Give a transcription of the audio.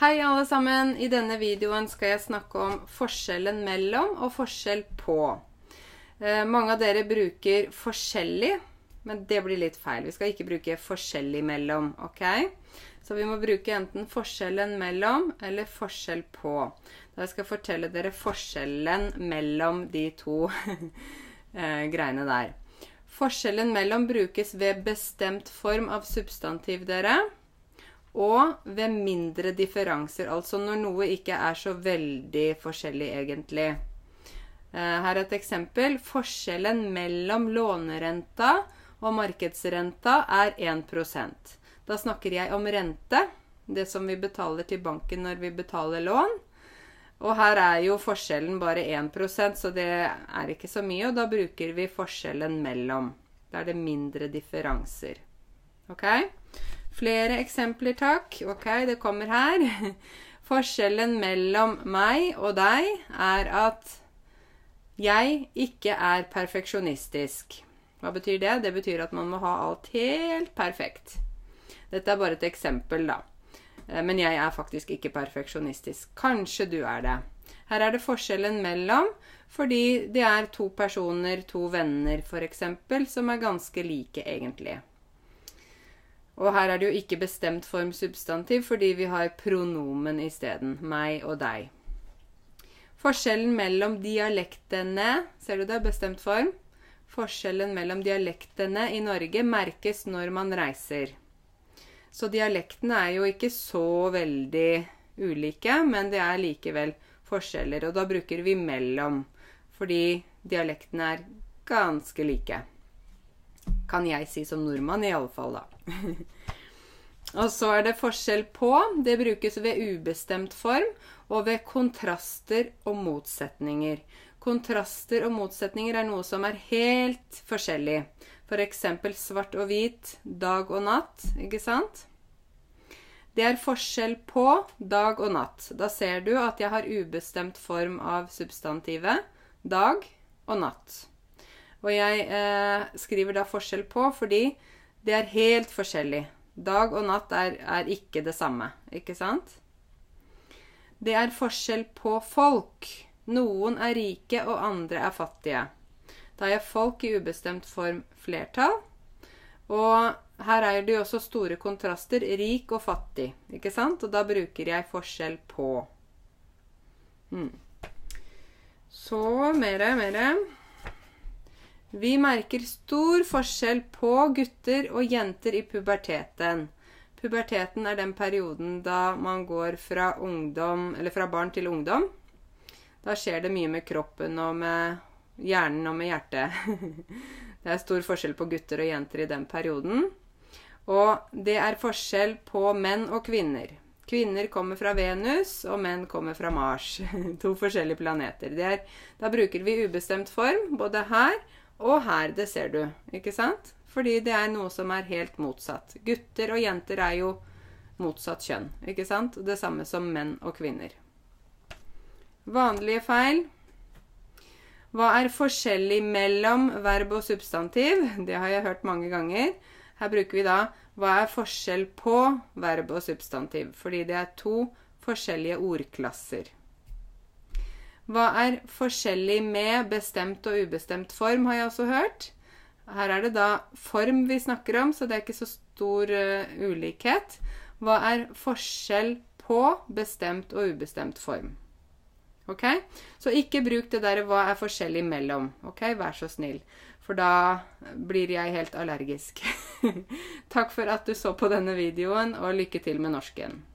Hei alle sammen, i denne videoen skal jeg snakke om forskjellen mellom og forskjell på. Mange av dere bruker forskjellig, men det blir litt feil. Vi skal ikke bruke forskjellig mellom, ok? Så vi må bruke enten forskjellen mellom eller forskjell på. Da skal jeg fortelle dere forskjellen mellom de to greiene der. Forskjellen mellom brukes ved bestemt form av substantiv dere, og ved mindre differanser, altså når noe ikke er så veldig forskjellig egentlig. Her er et eksempel. Forskjellen mellom lånerenta og markedsrenta er 1%. Da snakker jeg om rente, det som vi betaler til banken når vi betaler lån. Og her er jo forskjellen bare 1%, så det er ikke så mye, og da bruker vi forskjellen mellom. Da er det mindre differanser. Ok? Flere eksempler, takk. Ok, det kommer her. Forskjellen mellom meg og deg er at jeg ikke er perfeksjonistisk. Hva betyr det? Det betyr at man må ha alt helt perfekt. Dette er bare et eksempel da. Men jeg er faktisk ikke perfeksjonistisk. Kanskje du er det. Her er det forskjellen mellom, fordi det er to personer, to venner for eksempel, som er ganske like egentlig. Og her er det jo ikke bestemt form substantiv, fordi vi har pronomen i stedet, meg og deg. Forskjellen mellom dialektene, ser du det, bestemt form? Forskjellen mellom dialektene i Norge merkes når man reiser. Så dialektene er jo ikke så veldig ulike, men det er likevel forskjeller, og da bruker vi mellom, fordi dialektene er ganske like. Kan jeg si som nordmann i alle fall da. Og så er det forskjell på, det brukes ved ubestemt form, og ved kontraster og motsetninger. Kontraster og motsetninger er noe som er helt forskjellig. For eksempel svart og hvit, dag og natt, ikke sant? Det er forskjell på dag og natt. Da ser du at jeg har ubestemt form av substantivet, dag og natt. Og jeg skriver da forskjell på, fordi det er helt forskjellig. Dag og natt er ikke det samme, ikke sant? Det er forskjell på folk. Noen er rike, og andre er fattige. Da er folk i ubestemt form flertall. Og her er det jo også store kontraster, rik og fattig, ikke sant? Og da bruker jeg forskjell på. Så, mere. Vi merker stor forskjell på gutter og jenter i puberteten. Puberteten er den perioden da man går fra barn til ungdom. Da skjer det mye med kroppen og med hjernen og med hjertet. Det er stor forskjell på gutter og jenter i den perioden. Og det er forskjell på menn og kvinner. Kvinner kommer fra Venus, og menn kommer fra Mars. To forskjellige planeter. Da bruker vi ubestemt form, både her og her, det ser du, ikke sant? Fordi det er noe som er helt motsatt. Gutter og jenter er jo motsatt kjønn, ikke sant? Det samme som menn og kvinner. Vanlige feil. Hva er forskjellig mellom verb og substantiv? Det har jeg hørt mange ganger. Her bruker vi da, hva er forskjell på verb og substantiv? Fordi det er to forskjellige ordklasser. Hva er forskjellig med bestemt og ubestemt form, har jeg også hørt. Her er det da form vi snakker om, så det er ikke så stor ulikhet. Hva er forskjell på bestemt og ubestemt form? Ok? Så ikke bruk det der hva er forskjellig mellom. Ok? Vær så snill. For da blir jeg helt allergisk. Takk for at du så på denne videoen, og lykke til med norsken.